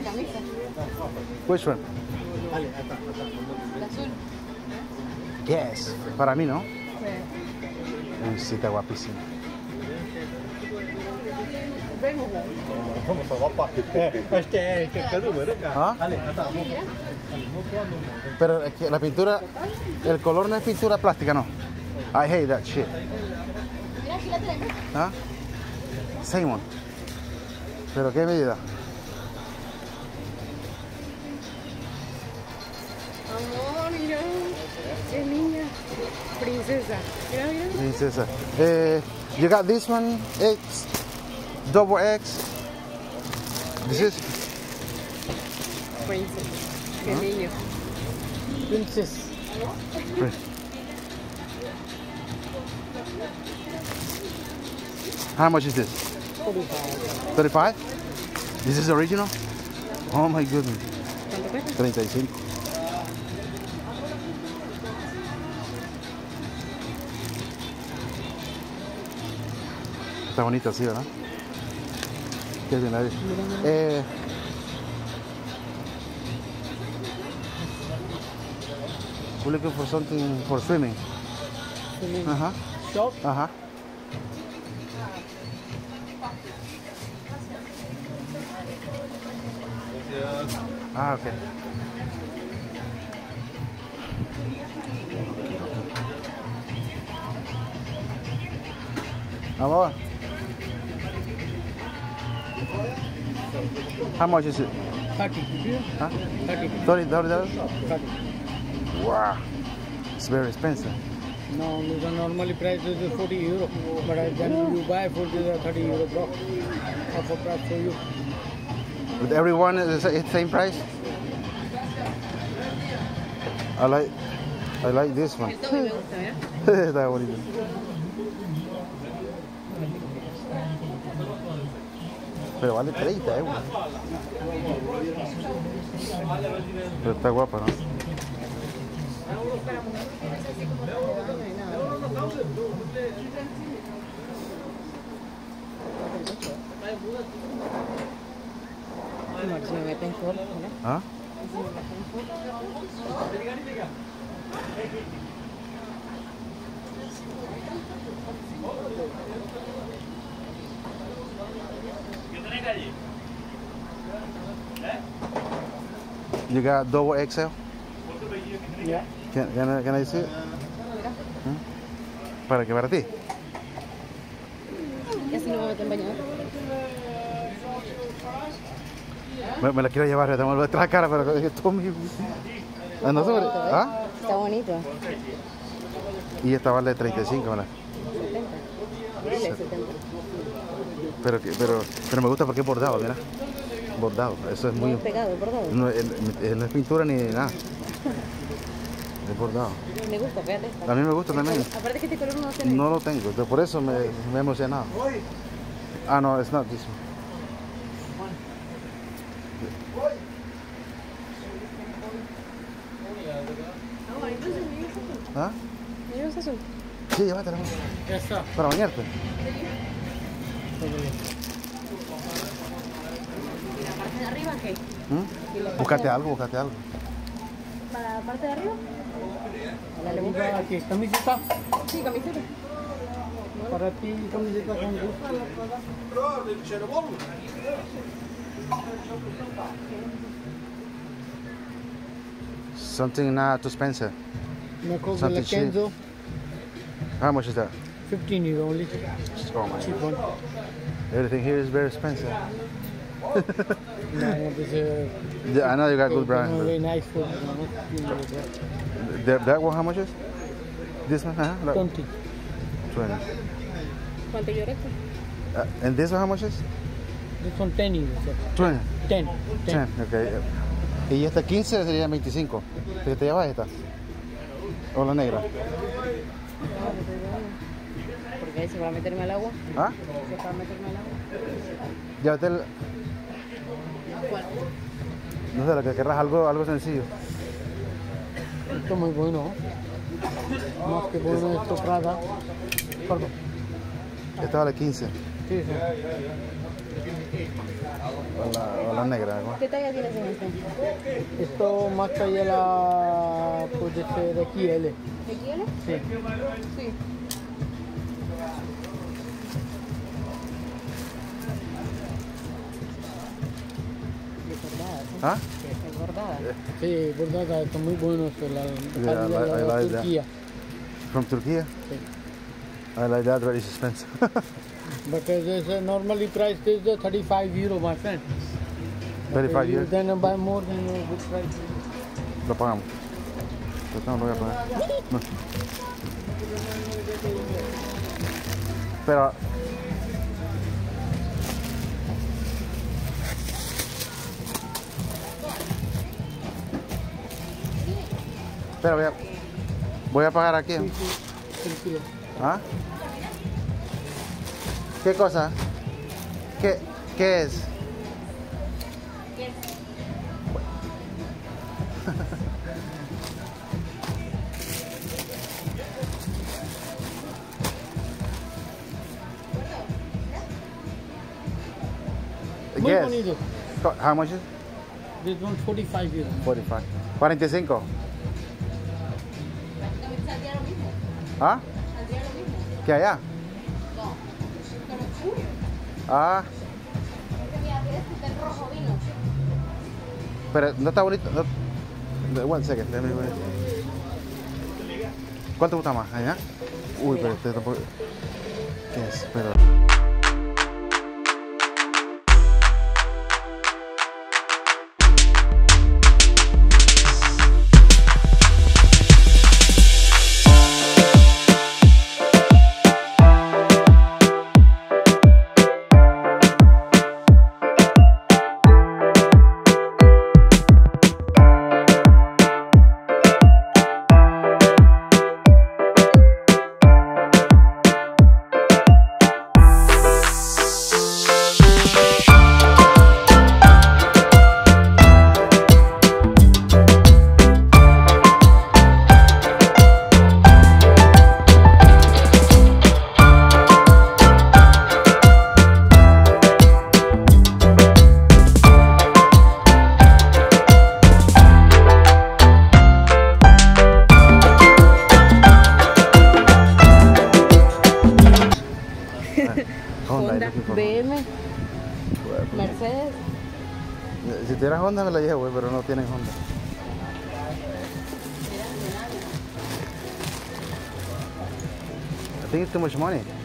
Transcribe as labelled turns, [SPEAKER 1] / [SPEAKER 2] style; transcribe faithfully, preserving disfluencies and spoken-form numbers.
[SPEAKER 1] camisa.
[SPEAKER 2] Which one?
[SPEAKER 1] La azul.
[SPEAKER 2] Yes. Para mí, ¿no?
[SPEAKER 1] Sí.
[SPEAKER 2] Uy, sí, está guapísimo. ¿Ah? Pero es que la pintura, el color no es pintura plástica, no. I hate that shit.
[SPEAKER 1] Mira, aquí la tenemos.
[SPEAKER 2] ¿Ah? Same one. ¿Pero qué medida?
[SPEAKER 1] Amor, mira. Qué niña. Princesa. Mira, mira.
[SPEAKER 2] Princesa. Eh, you got this one, X, double X. This is.
[SPEAKER 1] Princesa. Qué niño.
[SPEAKER 3] Princess.
[SPEAKER 2] How much is this?
[SPEAKER 1] forty-five.
[SPEAKER 2] thirty-five? This is original? Oh my goodness.
[SPEAKER 1] ¿Cuánto cuesta?
[SPEAKER 2] treinta y cinco. Está bonito así, ¿verdad? Qué bien ahí. Eh, we're looking for something for swimming. Ajá.
[SPEAKER 3] Shop.
[SPEAKER 2] Ajá. Ah, ok. Amor. How much is it?
[SPEAKER 3] thirty.
[SPEAKER 2] Huh?
[SPEAKER 3] thirty.
[SPEAKER 2] thirty dollars?
[SPEAKER 3] thirty.
[SPEAKER 2] Wow. It's very expensive.
[SPEAKER 3] No, the normally price is forty euro. But then you buy for the thirty euro drop. Offer price for you.
[SPEAKER 2] With everyone is the same price? I like I like this one.
[SPEAKER 1] Esto me gusta, ¿eh?
[SPEAKER 2] Está bonito. Pero vale treinta euros. Pero está guapa, ¿no?
[SPEAKER 1] Amor, si me meten en corto, ¿no?
[SPEAKER 2] ¿Ah?
[SPEAKER 1] Si me meten en corto.
[SPEAKER 2] You got double X L?
[SPEAKER 3] Yeah.
[SPEAKER 2] Can, can, I, can I see it? ¿Mm? ¿Para qué? ¿Para ti?
[SPEAKER 1] Y así no me meten bañador.
[SPEAKER 2] Me, me la quiero llevar, te vuelvo detrás de la cara, pero esto mío. Ah, no, sobre- ¿Ah?
[SPEAKER 1] Está bonito.
[SPEAKER 2] Y esta vale treinta y cinco, ¿verdad?
[SPEAKER 1] setenta. Dile setenta.
[SPEAKER 2] Pero, que- pero, pero me gusta porque es bordado, mira. Bordado, eso es muy...
[SPEAKER 1] Muy pegado, bordado.
[SPEAKER 2] No, es, es- no es pintura ni nada. Es bordado.
[SPEAKER 1] Me gusta, fíjate.
[SPEAKER 2] A mí me gusta también.
[SPEAKER 1] Aparte que este color no lo tiene.
[SPEAKER 2] No lo tengo, entonces por eso me, me he emocionado. Ah, no, it's not this one. ¿Ah?
[SPEAKER 1] ¿Me llevas eso?
[SPEAKER 2] Sí, llévatela.
[SPEAKER 3] Esta.
[SPEAKER 2] Para bañarte.
[SPEAKER 1] ¿Y la parte de arriba qué?
[SPEAKER 2] ¿Mm? Búscate algo, búscate algo.
[SPEAKER 1] ¿Para la parte de arriba? Dale, busca.
[SPEAKER 3] Aquí, camiseta.
[SPEAKER 1] Sí, camiseta.
[SPEAKER 3] Para ti, camiseta con gusto.
[SPEAKER 2] Something not too expensive.
[SPEAKER 3] Una cosa
[SPEAKER 2] Something
[SPEAKER 3] la Kenzo.
[SPEAKER 2] How much is that?
[SPEAKER 3] fifteen euro only.
[SPEAKER 2] Oh my
[SPEAKER 3] Cheap
[SPEAKER 2] God.
[SPEAKER 3] one.
[SPEAKER 2] Everything here is very expensive.
[SPEAKER 3] No, this is
[SPEAKER 2] Yeah, I know you got good
[SPEAKER 3] very
[SPEAKER 2] brands.
[SPEAKER 3] nice food. fifteen euro.
[SPEAKER 2] But that, that one, how much is? This one, huh? Like
[SPEAKER 3] twenty.
[SPEAKER 2] twenty.
[SPEAKER 1] ¿Cuánto lloraste?
[SPEAKER 2] Uh, and this one, how much is?
[SPEAKER 3] This one ten euro. Sir.
[SPEAKER 2] twenty.
[SPEAKER 3] ten.
[SPEAKER 2] ten,
[SPEAKER 3] ten.
[SPEAKER 2] okay. Y esta quince sería veinticinco. ¿Te, te llevas esta? ¿O la negra?
[SPEAKER 1] Porque ahí se va a meterme al agua.
[SPEAKER 2] ¿Ah?
[SPEAKER 1] Se va a meterme al agua.
[SPEAKER 2] Llévate el...
[SPEAKER 1] ¿Cuál?
[SPEAKER 2] No sé, lo que querrás, algo, algo sencillo.
[SPEAKER 3] Esto es muy bueno. Más que bueno esto Prada. Perdón.
[SPEAKER 2] Esta vale quince.
[SPEAKER 3] Sí, sí.
[SPEAKER 2] O la, o la negra. ¿no?
[SPEAKER 1] ¿Qué talla tienes en este?
[SPEAKER 3] Esto más talla la puede ser de aquí L.
[SPEAKER 1] ¿De quieres?
[SPEAKER 3] Sí.
[SPEAKER 1] Sí.
[SPEAKER 2] ¿Ah?
[SPEAKER 1] Es bordada.
[SPEAKER 3] Sí, bordada, está muy bueno esto, la,
[SPEAKER 2] Yeah, I
[SPEAKER 3] la,
[SPEAKER 2] like- I
[SPEAKER 3] la
[SPEAKER 2] like that.
[SPEAKER 3] Turquía.
[SPEAKER 2] From Turkey?
[SPEAKER 3] Sí.
[SPEAKER 2] I like that, very expensive.
[SPEAKER 3] But uh, this uh, normally priced is uh, thirty-five euro, my friend.
[SPEAKER 2] thirty-five
[SPEAKER 3] You
[SPEAKER 2] euros.
[SPEAKER 3] Then uh, buy more than uh, good price.
[SPEAKER 2] Lo pagamos. Lo tengo que pagar. No. Pero... Espera, voy a... Voy a pagar aquí.
[SPEAKER 3] Sí, sí, tranquilo.
[SPEAKER 2] ¿Ah? ¿Qué cosa? ¿Qué, qué es?
[SPEAKER 3] Muy
[SPEAKER 2] Yes.
[SPEAKER 3] bonito.
[SPEAKER 2] Co- How much is it?
[SPEAKER 3] This one forty-five euro.
[SPEAKER 2] forty-five. cuarenta y cinco.
[SPEAKER 1] ¿Saldría lo mismo?
[SPEAKER 2] ¿Ah?
[SPEAKER 1] ¿Saldría lo mismo?
[SPEAKER 2] ¿Qué allá?
[SPEAKER 1] No. Pero es tuyo.
[SPEAKER 2] Ah,
[SPEAKER 1] Este mira, este es el rojo vino.
[SPEAKER 2] pero no está bonito. No. One second, let me ver. ¿Cuál te gusta más? ¿Allá? Uy, pero este tampoco. ¿Qué es? Pero. Honda,
[SPEAKER 1] Honda,
[SPEAKER 2] looking for
[SPEAKER 1] B M,
[SPEAKER 2] Honda.
[SPEAKER 1] Mercedes.
[SPEAKER 2] Si tuvieras Honda me la llevo, güey, pero no tienen Honda. I think it's too much money.